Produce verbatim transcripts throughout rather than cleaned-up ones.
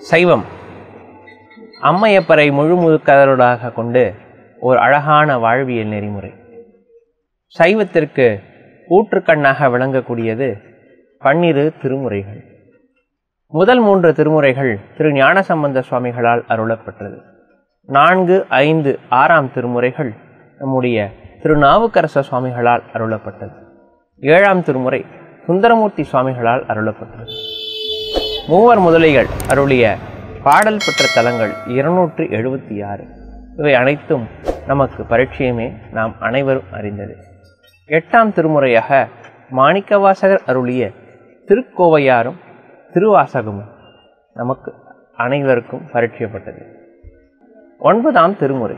சைவம் அம்மையப்பரை முழு முழுக்கதரோடாக கொண்டு ஒரு அழகான வாழ்வியல் நெறிமுறை. சைவத்திற்கு ஊற்றுக்கண்ணாக விளங்கக்கூடியது பன்னிரு திருமுறைகள். முதல் மூன்று திருமுறைகள் திரு ஞானசம்பந்த சுவாமிகளால் அருளப்பட்டது. நான்கு ஐந்து ஆறாம் திருமுறைகள் நம்முடைய திருநாவுக்கரச சுவாமிகளால் அருளப்பட்டது. ஏழாம் திருமுறை சுந்தரமூர்த்தி சுவாமிகளால் அருளப்பட்டது. மூவர் முதலிகள் அருளிய பாடல் பெற்ற தலங்கள் இருநூற்றி எழுபத்தி ஆறு. இவை அனைத்தும் நமக்கு பரிச்சயமே, நாம் அனைவரும் அறிந்தது. எட்டாம் திருமுறையாக மாணிக்கவாசகர் அருளிய திருக்கோவையாரும் திருவாசகமும் நமக்கு அனைவருக்கும் பரிச்சயப்பட்டது. ஒன்பதாம் திருமுறை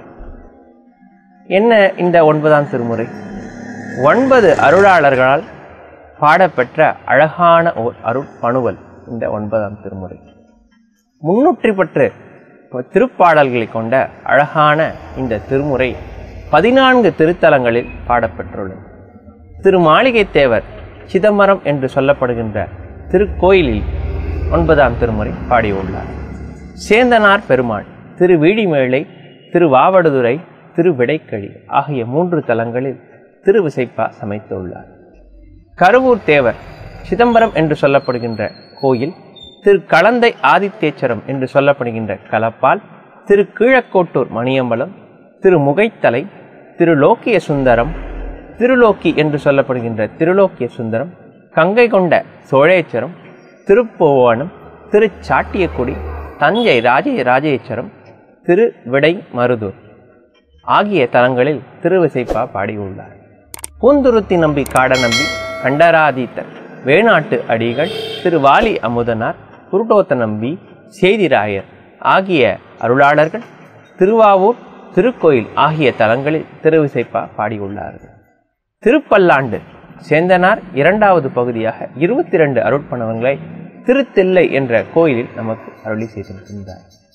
என்ன? இந்த ஒன்பதாம் திருமுறை ஒன்பது அருளாளர்களால் பாடப்பெற்ற அழகான ஓர் அருட்பணுவல். இந்த ஒன்பதாம் திருமுறை முன்னூற்றி பற்று திருப்பாடல்களை கொண்ட அழகான இந்த திருமுறை பதினான்கு திருத்தலங்களில் பாடப்பெற்றுள்ளது. திருமாளிகை தேவர் சிதம்பரம் என்று சொல்லப்படுகின்ற திருக்கோயிலில் ஒன்பதாம் திருமுறை பாடியுள்ளார். சேந்தனார் பெருமாள் திருவீழிமேளை, திருவாவடுதுறை, திருவிடைக்கழி ஆகிய மூன்று தலங்களில் திருவிசைப்பா சமைத்துள்ளார். கருவூர் தேவர் சிதம்பரம் என்று சொல்லப்படுகின்ற கோயில், திரு களந்தை ஆதித்தேச்சரம் என்று சொல்லப்படுகின்ற கலப்பால், திரு கீழக்கோட்டூர் மணியம்பலம், திரு முகைத்தலை, திரு லோக்கிய சுந்தரம், திருலோக்கி என்று சொல்லப்படுகின்ற திருலோக்கிய சுந்தரம், கங்கை கொண்ட சோழேச்சரம், திருப்புவனம், திருச்சாட்டியக்குடி, தஞ்சை ராஜே ராஜேச்சரம், திரு விடை மருதூர் ஆகிய தலங்களில் திருவிசைப்பா பாடியுள்ளார். பூந்துருத்தி நம்பி காடநம்பி, கண்டராதீத்தர், வேணாட்டு அடிகள், திருவாலி அமுதனார், குருடோத்த நம்பி, சேதிராயர் ஆகிய அருளாளர்கள் திருவாவூர் திருக்கோயில் ஆகிய தலங்களில் திருவிசைப்பா பாடியுள்ளார்கள். திருப்பல்லாண்டு சேந்தனார் இரண்டாவது பகுதியாக இருபத்தி இரண்டு அருட்பணவங்களை திருத்தில்லை என்ற கோயிலில் நமக்கு அருளி செய்திருக்கின்றார்.